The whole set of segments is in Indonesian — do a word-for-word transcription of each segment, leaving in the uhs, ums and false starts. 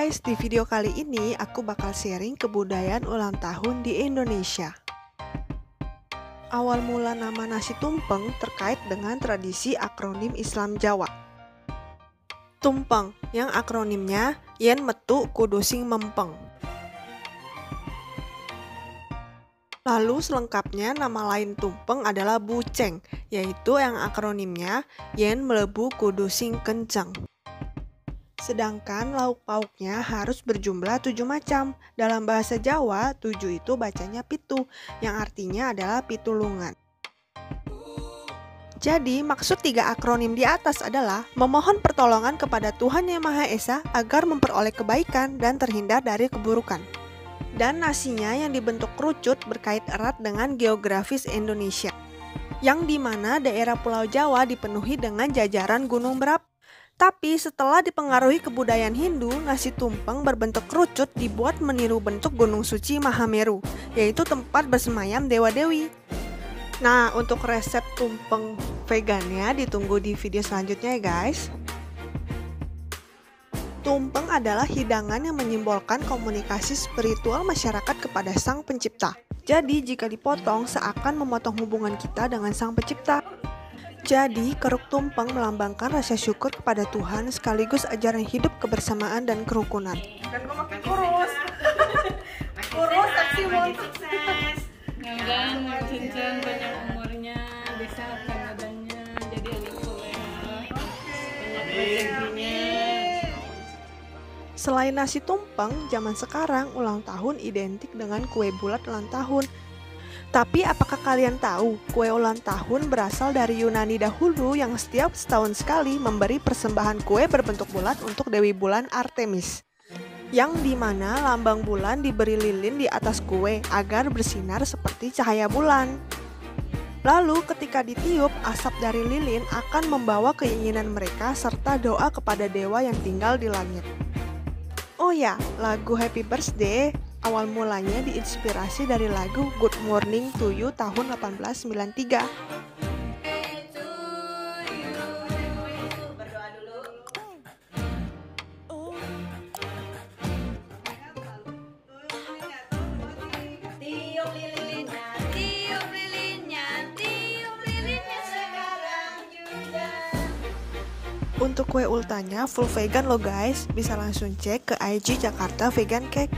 guys, di video kali ini aku bakal sharing kebudayaan ulang tahun di Indonesia. Awal mula nama nasi tumpeng terkait dengan tradisi akronim Islam Jawa. Tumpeng, yang akronimnya Yen Metu Kudu Sing Mempeng. Lalu selengkapnya nama lain tumpeng adalah buceng, yaitu yang akronimnya Yen Melebu Kudu Sing Kenceng. Sedangkan lauk pauknya harus berjumlah tujuh macam. Dalam bahasa Jawa, tujuh itu bacanya pitu, yang artinya adalah pitulungan. Jadi, maksud tiga akronim di atas adalah memohon pertolongan kepada Tuhan Yang Maha Esa agar memperoleh kebaikan dan terhindar dari keburukan. Dan nasinya yang dibentuk kerucut berkait erat dengan geografis Indonesia, yang dimana daerah Pulau Jawa dipenuhi dengan jajaran gunung berapi. Tapi setelah dipengaruhi kebudayaan Hindu, nasi tumpeng berbentuk kerucut dibuat meniru bentuk Gunung Suci Mahameru, yaitu tempat bersemayam dewa-dewi. Nah, untuk resep tumpeng vegannya ditunggu di video selanjutnya ya guys. Tumpeng adalah hidangan yang menyimbolkan komunikasi spiritual masyarakat kepada Sang Pencipta. Jadi jika dipotong seakan memotong hubungan kita dengan Sang Pencipta. Jadi, keruk tumpeng melambangkan rasa syukur kepada Tuhan sekaligus ajaran hidup kebersamaan dan kerukunan. Dan gue makin kurus. Kurus, seksi, sukses. Ngadang, cincin, banyak umurnya, bisa badannya, jadi lebih soleh. Banyak rezekinya. Selain nasi tumpeng, zaman sekarang ulang tahun identik dengan kue bulat ulang tahun. Tapi apakah kalian tahu kue ulang tahun berasal dari Yunani dahulu yang setiap setahun sekali memberi persembahan kue berbentuk bulat untuk Dewi Bulan Artemis, yang dimana lambang bulan diberi lilin di atas kue agar bersinar seperti cahaya bulan. Lalu ketika ditiup, asap dari lilin akan membawa keinginan mereka serta doa kepada dewa yang tinggal di langit. Oh ya, lagu Happy Birthday awal mulanya diinspirasi dari lagu Good Morning to You tahun delapan belas sembilan puluh tiga. Untuk kue ultanya full vegan loh guys, bisa langsung cek ke I G Jakarta Vegan Cake.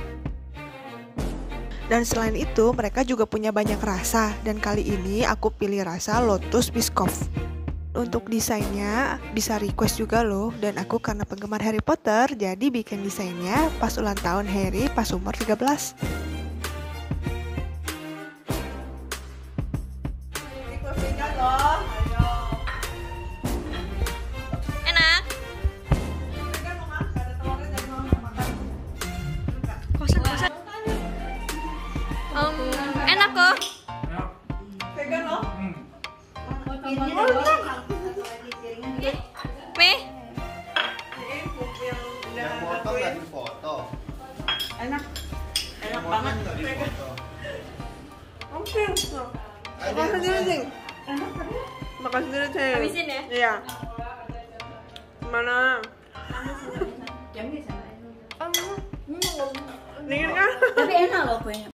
Dan selain itu, mereka juga punya banyak rasa, dan kali ini aku pilih rasa Lotus Biscoff. Untuk desainnya bisa request juga loh, dan aku karena penggemar Harry Potter, jadi bikin desainnya pas ulang tahun Harry pas umur tiga belas. Enak. Kosan-kosan. Um, enak kok. Vegan loh. Pi. Enak. Enak banget. Oke. Makan sendiri sih. Makan sendiri sih. Habisin ya? Iya. Mana? Dingin kan? Tapi enak loh kuenya.